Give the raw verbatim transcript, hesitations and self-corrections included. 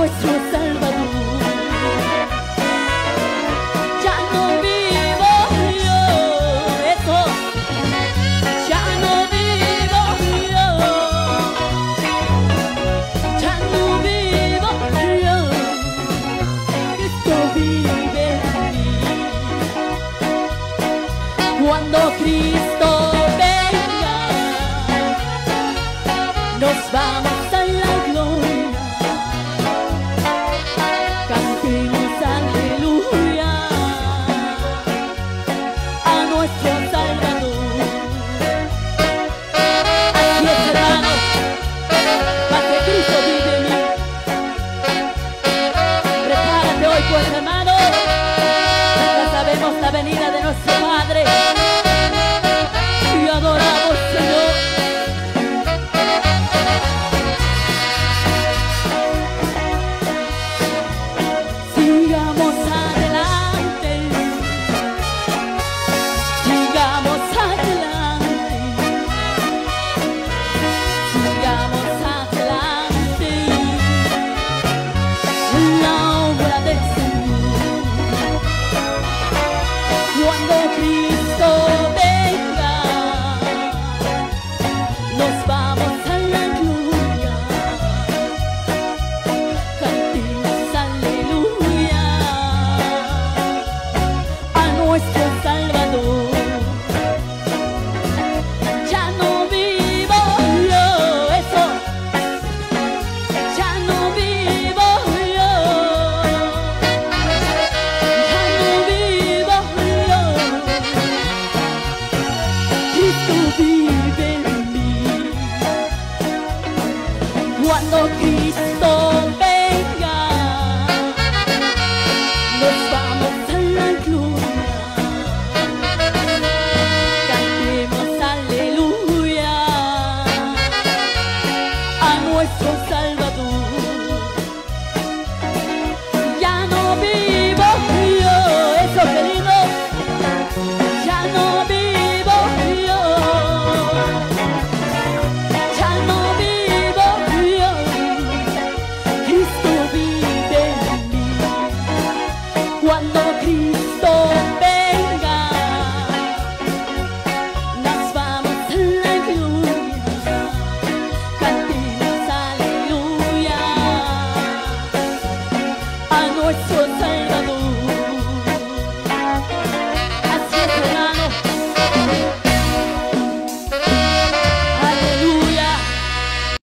nuestro Salvador. Ya no vivo yo, eso, ya no vivo yo, ya no vivo yo, Cristo vive en mí. Cuando Cristo venga, nos vamos a la gloria. Cantemos aleluya a nuestro Salvador. Así es, hermano, porque Cristo vive en mí. Prepárate hoy, pues, hermano, ya sabemos la venida de nuestro Padre y adoramos, Señor. Sigamos adelante, sigamos adelante, sigamos adelante en la obra del Señor. Cuando Cristo venga, nos vamos a la gloria. Cantemos aleluya a nuestro Salvador. Ya no vivo yo, eso, ya no vivo yo, ya no vivo yo, Cristo vive en mí. Cuando Cristo venga, nos vamos a la gloria. Cantemos aleluya a nuestro Salvador. Ya no vivo yo, eso que lindo, ya no vivo yo, ya no vivo yo, Cristo vive en mí. Cuando Cristo venga, nos vamos a la gloria. Cantemos aleluya a nuestro Salvador.